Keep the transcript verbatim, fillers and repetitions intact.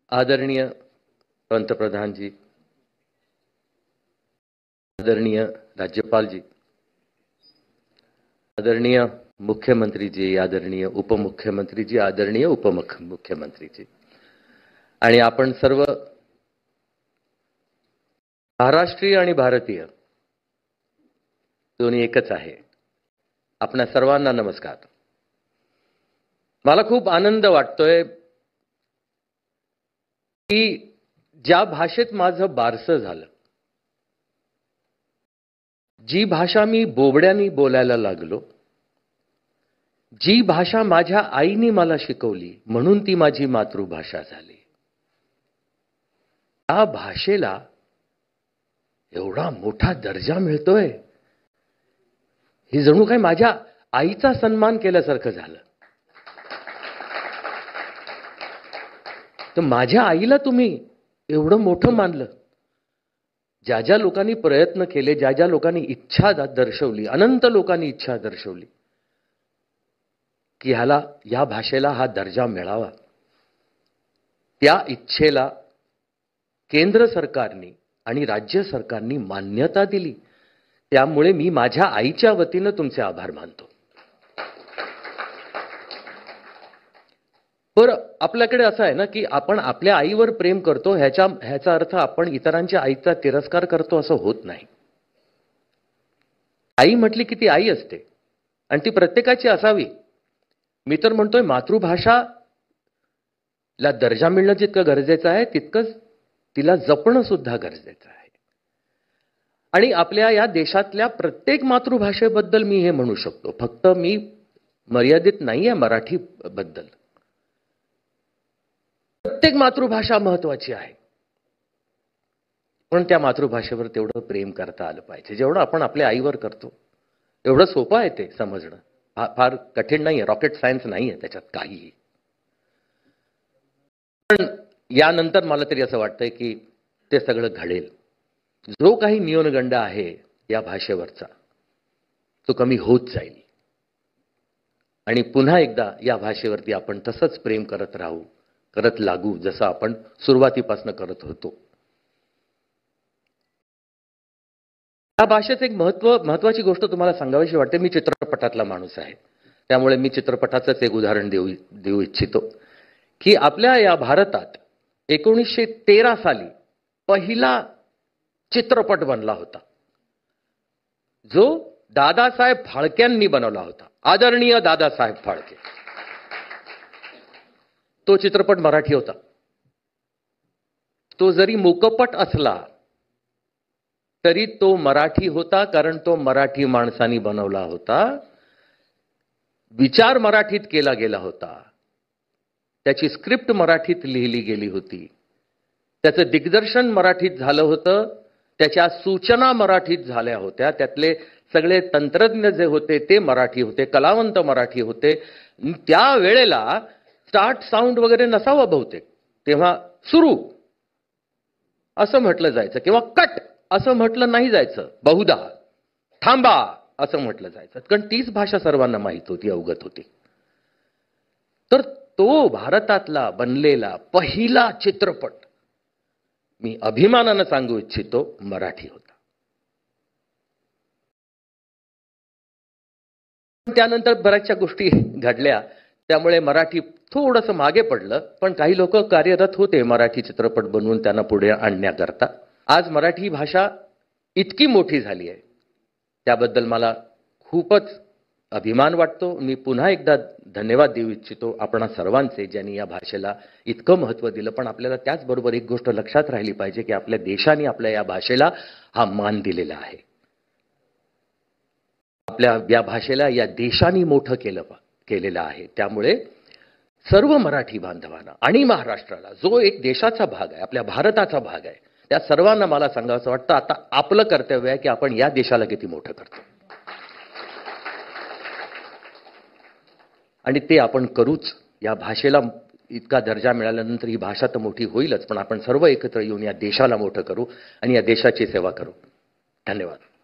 आदरणीय पंतप्रधान जी, आदरणीय राज्यपाल जी, आदरणीय मुख्यमंत्री जी, आदरणीय उपमुख्यमंत्री जी, आदरणीय उपमुख्यमंत्री जी, आणि आपण सर्व महाराष्ट्रीय आणि भारतीय दोन्ही एकच आहे. आपणा सर्वांना नमस्कार. मला खूप आनंद वाटतोय की ज्या भाषेत माझं बारसं झालं, जी भाषा मी बोबड्यानी बोलायला लागलो, जी भाषा माझ्या आईने मला शिकवली म्हणून ती माझी मातृभाषा झाली, त्या भाषेला एवढा मोठा दर्जा मिळतोय, ही जणू काय माझ्या आईचा सन्मान केल्यासारखं झालं. तर माझ्या आईला तुम्ही एवढं मोठं मानलं. ज्या ज्या लोकांनी प्रयत्न केले, ज्या ज्या लोकांनी इच्छा दर्शवली, अनंत लोकांनी इच्छा दर्शवली की ह्याला या भाषेला हा दर्जा मिळावा, त्या इच्छेला केंद्र सरकारने आणि राज्य सरकारने मान्यता दिली. त्यामुळे मी माझ्या आईच्या वतीने तुमचे आभार मानतो. पर आपल्याकडे असं आहे ना की आपण आपल्या आईवर प्रेम करतो, ह्याच्या ह्याचा अर्थ आपण इतरांच्या आईचा तिरस्कार करतो असं होत नाही. आई म्हटली की ती आई असते आणि ती प्रत्येकाची असावी. मी तर म्हणतोय मातृभाषा ला दर्जा मिळणं जितकं गरजेचं आहे, तितकंच तिला जपणं सुद्धा गरजेचं आहे. आणि आपल्या या देशातल्या प्रत्येक मातृभाषेबद्दल मी हे म्हणू शकतो. फक्त मी मर्यादित नाहीये मराठी बद्दल. प्रत्येक मातृभाषा महत्वाची आहे, पण त्या मातृभाषेवर तेवढं प्रेम करता आलं पाहिजे जेवढं आपण आपल्या आईवर करतो. एवढं सोपं आहे ते समजणं, फार कठीण नाहीये, रॉकेट सायन्स नाहीये त्याच्यात काहीही. पण यानंतर मला तरी असं वाटतंय की ते सगळं घडेल. जो काही न्यूनगंड आहे या भाषेवरचा तो कमी होत जाईल आणि पुन्हा एकदा या भाषेवरती आपण तसंच प्रेम करत राहू, करत लागू जसं आपण सुरुवातीपासून करत होतो. या भाषेचं एक महत्व महत्वाची गोष्ट तुम्हाला सांगावीशी वाटते. मी चित्रपटातला माणूस आहे, त्यामुळे मी चित्रपटाचंच एक उदाहरण देऊ देऊ इच्छितो की आपल्या या भारतात एकोणीसशे तेरा साली पहिला चित्रपट बनला होता, जो दादासाहेब फाळकेंनी बनवला होता. आदरणीय दादासाहेब फाळके. तो चित्रपट मराठी होता. तो जरी मूकपट असला तरी तो मराठी होता, कारण तो मराठी माणसांनी बनवला होता. विचार मराठीत केला गेला होता. त्याची स्क्रिप्ट मराठीत लिहिली गेली होती. त्याचं दिग्दर्शन मराठीत झालं होतं. त्याच्या सूचना मराठीत झाल्या होत्या. त्यातले सगळे तंत्रज्ञ जे होते ते मराठी होते, कलावंत मराठी होते. त्या वेळेला स्टार्ट साऊंड वगैरे नसावा बहुतेक, तेव्हा सुरू असं म्हटलं जायचं किंवा कट असं म्हटलं नाही जायचं. बहुधा थांबा असं म्हटलं जायचं, कारण तीच भाषा सर्वांना माहित होती, अवगत होती. तर तो भारतातला बनलेला पहिला चित्रपट मी अभिमानानं सांगू इच्छितो मराठी होता. त्यानंतर बऱ्याचशा गोष्टी घडल्या, त्यामुळे मराठी थोडंसं मागे पडलं. पण काही लोक कार्यरत होते मराठी चित्रपट बनवून त्यांना पुढे आणण्याकरता. आज मराठी भाषा इतकी मोठी झाली आहे, त्याबद्दल मला खूपच अभिमान वाटतो. मी पुन्हा एकदा धन्यवाद देऊ इच्छितो आपणा सर्वांचे, ज्यांनी या भाषेला इतकं महत्त्व दिलं. पण आपल्याला त्याचबरोबर एक गोष्ट लक्षात राहिली पाहिजे की आपल्या देशाने आपल्या या भाषेला हा मान दिलेला आहे. आपल्या या भाषेला या देशाने मोठं केलं केलेलं आहे. त्यामुळे सर्व मराठी बांधवांना आणि महाराष्ट्राला, जो एक देशाचा भाग आहे, आपल्या भारताचा भाग आहे, त्या सर्वांना मला सांगावंसं वाटतं आता आपलं कर्तव्य आहे की आपण या देशाला किती मोठं करतो. आणि ते आपण करूच. या भाषेला इतका दर्जा मिळाल्यानंतर ही भाषा तर मोठी होईलच, पण आपण सर्व एकत्र येऊन या देशाला मोठं करू आणि या देशाची सेवा करू. धन्यवाद.